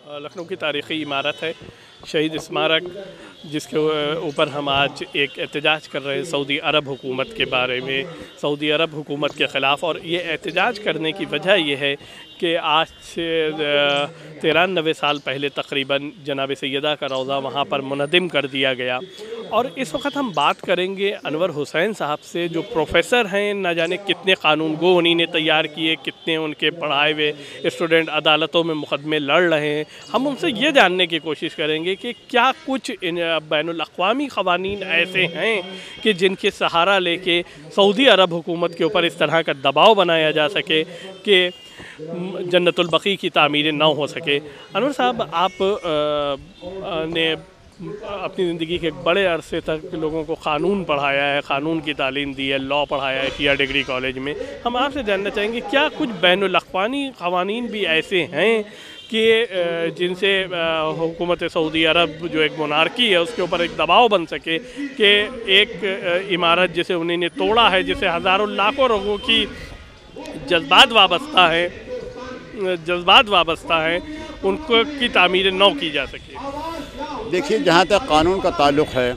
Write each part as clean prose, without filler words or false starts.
लखनऊ की तारीख़ी इमारत है शहीद स्मारक, जिसके ऊपर हम आज एक एहतजाज कर रहे हैं सऊदी अरब हुकूमत के बारे में, सऊदी अरब हुकूमत के ख़िलाफ़। और ये एहतजाज करने की वजह यह है कि आज से 93 साल पहले तकरीबन जनाब सैयदा का रोज़ा वहाँ पर मुनद्दिम कर दिया गया। और इस वक्त हम बात करेंगे अनवर हुसैन साहब से, जो प्रोफेसर हैं। न जाने कितने कानून गो उन्हीं ने तैयार किए, कितने उनके पढ़ाए हुए स्टूडेंट अदालतों में मुकदमे लड़ रहे हैं। हम उनसे ये जानने की कोशिश करेंगे कि क्या कुछ बैनुल-अक़वामी क़वानीन ऐसे हैं कि जिनके सहारा लेके सऊदी अरब हुकूमत के ऊपर इस तरह का दबाव बनाया जा सके कि जन्नतुल बक़ी की तामीर ना हो सके। अनवर साहब, आप ने अपनी ज़िंदगी के एक बड़े अरसे तक लोगों को क़ानून पढ़ाया है, क़ानून की तालीम दी है, लॉ पढ़ाया है शिया डिग्री कॉलेज में। हम आपसे जानना चाहेंगे क्या कुछ बैनुल-अक़वामी क़वानीन भी ऐसे हैं कि जिनसे हुकूमत सऊदी अरब जो एक मोनार्की है उसके ऊपर एक दबाव बन सके कि एक इमारत जिसे उन्होंने तोड़ा है, जिसे हज़ारों लाखों लोगों की जज्बात वाबस्ता है, उनको की तामीर नौ की जा सके। देखिए, जहाँ तक कानून का ताल्लुक़ है,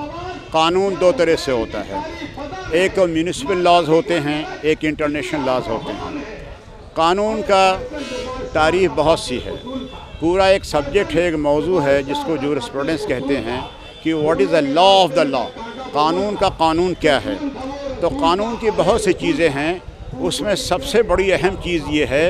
कानून दो तरह से होता है। एक तो म्यूनिसिपल लॉज होते हैं, एक इंटरनेशनल लॉज होते हैं। कानून का तारीफ़ बहुत सी है, पूरा एक सब्जेक्ट है, एक मौजू है जिसको जूरिस्प्रूडेंस कहते हैं कि what is the law of the law. कानून का कानून क्या है? तो कानून की बहुत सी चीज़ें हैं, उसमें सबसे बड़ी अहम चीज़ ये है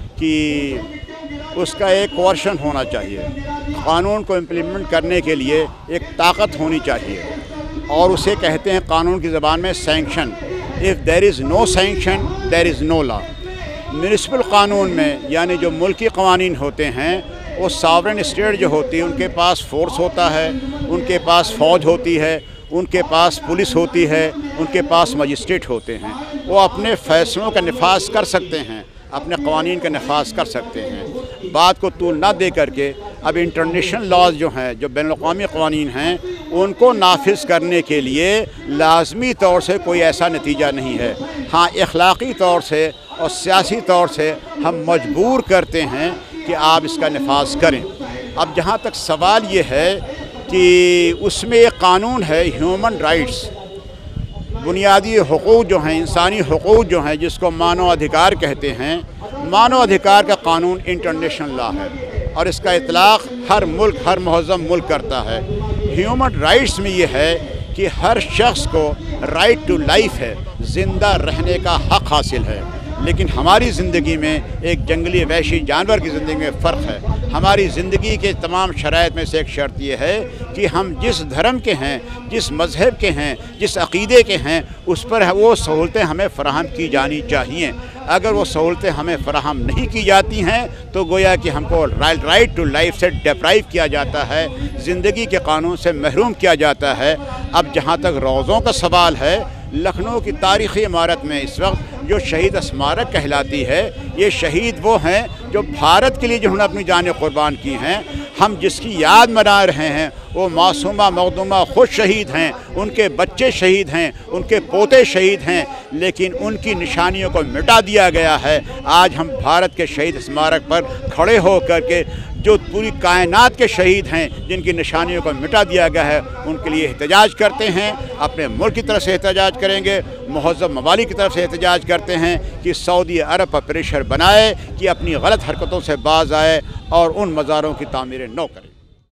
कि उसका एक कोर्शन होना चाहिए। कानून को इम्प्लीमेंट करने के लिए एक ताकत होनी चाहिए, और उसे कहते हैं कानून की ज़बान में sanction. If there is no sanction there is no law. Municipal कानून में, यानी जो मुल्की क़वानीन होते हैं, वो सॉवरेन स्टेट जो होती है उनके पास फ़ोर्स होता है, उनके पास फ़ौज होती है, उनके पास पुलिस होती है, उनके पास मजिस्ट्रेट होते हैं। वो अपने फ़ैसलों का नफाज कर सकते हैं, अपने क़वानीन का नफाज कर सकते हैं। बात को तूल ना दे करके अब इंटरनेशनल लॉज जो हैं, जो बैनुल-अक़वामी क़वानीन हैं, उनको नाफिज करने के लिए लाज़मी तौर से कोई ऐसा नतीजा नहीं है। हाँ, अखलाक़ी तौर से और सियासी तौर से हम मजबूर करते हैं कि आप इसका नफाज करें। अब जहाँ तक सवाल ये है कि उसमें एक कानून है ह्यूमन राइट्स, बुनियादी हुकूक जो हैं, इंसानी हुकूक जो हैं, जिसको मानव अधिकार कहते हैं। मानव अधिकार का कानून इंटरनेशनल लॉ है, और इसका इतलाक़ हर मुल्क, हर महज़म मुल्क करता है। ह्यूमन राइट्स में ये है कि हर शख्स को राइट टू लाइफ है, ज़िंदा रहने का हक़ हासिल है। लेकिन हमारी ज़िंदगी में एक जंगली वहशी जानवर की ज़िंदगी में फ़र्क है। हमारी ज़िंदगी के तमाम शराइत में से एक शर्त यह है कि हम जिस धर्म के हैं, जिस मज़हब के हैं, जिस अक़ीदे के हैं, उस पर वो सहूलतें हमें फ़राहम की जानी चाहिए। अगर वो सहूलतें हमें फ़राहम नहीं की जाती हैं तो गोया कि हमको राइट टू लाइफ से डिप्राइव किया जाता है, ज़िंदगी के कानून से महरूम किया जाता है। अब जहाँ तक रोज़ों का सवाल है, लखनऊ की तारीख़ी इमारत में इस वक्त जो शहीद स्मारक कहलाती है, ये शहीद वो हैं जो भारत के लिए जिन्होंने अपनी जानें क़ुर्बान की हैं। हम जिसकी याद मना रहे हैं वो मासूमा मखदूमा खुद शहीद हैं, उनके बच्चे शहीद हैं, उनके पोते शहीद हैं, लेकिन उनकी निशानियों को मिटा दिया गया है। आज हम भारत के शहीद स्मारक पर खड़े हो कर के जो पूरी कायनात के शहीद हैं, जिनकी निशानियों को मिटा दिया गया है, उनके लिए एहतजाज करते हैं। अपने मुल्क की तरफ से एहतजाज करेंगे, मुहज़्ज़ब ममालिक की तरफ से एहतजाज करते हैं कि सऊदी अरब पर प्रेशर बनाए कि अपनी गलत हरकतों से बाज आए और उन मज़ारों की तामीर नौ करें।